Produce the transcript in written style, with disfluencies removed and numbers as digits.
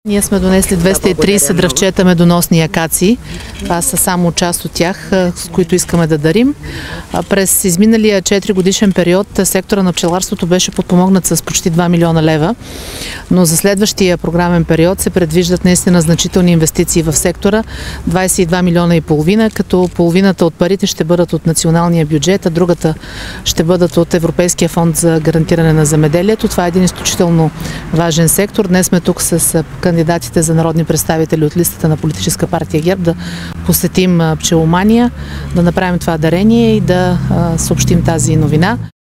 Ние сме донесли 230 дръвчета медоносни акации. Това са само част от тях, с които искаме да дарим. През изминалия 4 годишен период сектора на пчеларството беше подпомогнат с почти 2 милиона лева, но за следващия програмен период се предвиждат наистина значителни инвестиции в сектора, 22 милиона и половина, като половината от парите ще бъдат от националния бюджет, а другата ще бъдат от Европейския фонд за гарантиране на земеделието. Това е един изключително важен сектор. Днес сме тук с кандидатите за народни представители от листата на политическа партия ГЕРБ да посетим пчеломания, да направим това дарение и да съобщим тази новина.